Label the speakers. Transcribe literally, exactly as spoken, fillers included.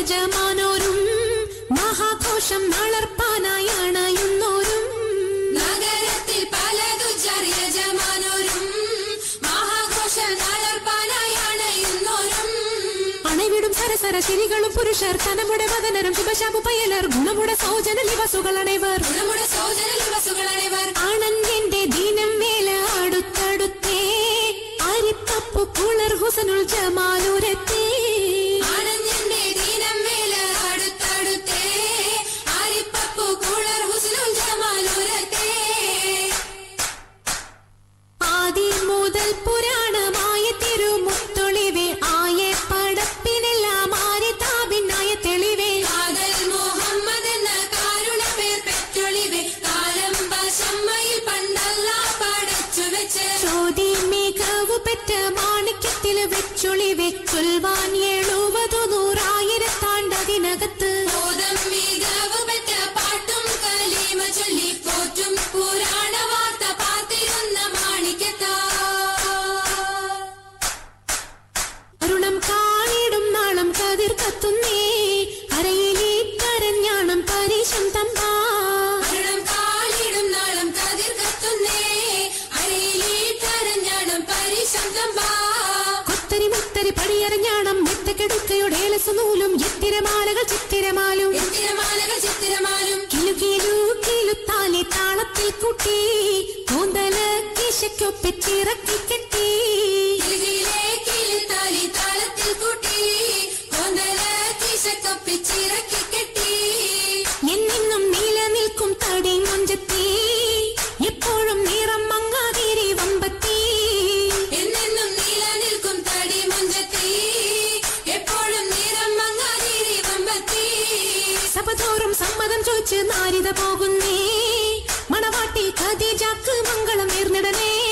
Speaker 1: യജമാനോരും മഹാഘോഷം വളർപ്പാനായി അണയുന്നോരും
Speaker 2: നഗരത്തിൽ പലതുജർ യജമാനോരും മഹാഘോഷം വളർപ്പാനായി അണയുന്നോരും
Speaker 1: അണവിടും സരസര ശരികളും പുരുഷർ തനമുടെ വദനരും ശുഭശാപു പയലർ ഗുണമുടെ സൗജന ലിവസുകളണവർ
Speaker 2: ഗുണമുടെ സൗജന ലിവസുകളണവർ
Speaker 1: ആണന്റെ ദീനം വേല അടുത്തടുത്തേ അരിപ്പപ്പു കുളർ ഹുസനുൽ ജമാലുരത്തേ
Speaker 2: ആണന്റെ ദീനം വേല അടുത്തടുത്തേ അരിപ്പപ്പു കുളർ ഹുസനുൽ ജമാലുരത്തേ
Speaker 1: ആദി മുതൽ പുരാണമായ തിരുമുത്തൊളിവേ ആയ പടപ്പിനെല്ലാം ആരെ താപിനായ തെളിവേ
Speaker 2: കാതൽ മുഹമ്മദ് എന്ന കാരുണ പേർ പെറ്റൊളിവേ കാലം പശമ്മയിൽ പണ്ടല്ല പടച്ചു വെച്ച്
Speaker 1: ചോതി മികവ് പെറ്റ മാണിക്യത്തിൽ വെച്ചൊളിവേ ചൊൽവാൻ എഴുപതു നൂറായിരത്താണ്ടതിനകത്ത്
Speaker 2: ബോധം മികവ് പെറ്റ പാട്ടും കലീമ ചൊല്ലി പോറ്റും പുരാണ വാർത്ത പാത്തിരുന്ന മാണിക്യത്താ
Speaker 1: അരുണം കാണിടും നാളം കതിർ കത്തുന്നേ കരയിലേ കരഞ്ഞാണം പരീശം തമ്പാ
Speaker 2: അരുണം കാളിടും നാളം കതിർ കത്തുന്നേ അരയിലേ കരഞ്ഞാണം പരീശം തമ്പാ
Speaker 1: കൊത്തരി മുത്തരി പടിയറിഞ്ഞാണം മെത്തക്കെടുക്കയുടെ ഏലസുനൂലും എത്തിരമാലകൾ ചിത്തിരമാലും
Speaker 2: ചിത്തിരമാലകൾ ചിത്തിരമാലും
Speaker 1: കിലു കിലു കിലുത്താലെ താളത്തിൽ കൂട്ടി കൂന്തല കിശയ്ക്കൊപ്പിച്ചിറക്കി കെട്ടി
Speaker 2: കിലുകിലേ കിലുത്താലി താളത്തിൽ കൂട്ടി കൊന്തല കിശക്കൊപ്പിച്ചിറക്കി കെട്ടി
Speaker 1: എന്നെന്നും നിലനിൽക്കും തടി മൊഞ്ചത്തി എപ്പോഴും നിറം മങ്ങാതിരി വമ്പത്തി
Speaker 2: എന്നെന്നും നിലനിൽക്കും തടി മഞ്ചത്തി എപ്പോഴും നിറം മങ്ങാതിരി വമ്പത്തി
Speaker 1: സഭതോറും സമ്മതം ചോദിച്ച് നാരിത പോകുന്നേ മണവാട്ടി ഖദീജക്ക് മംഗളം നേർന്നിടനേ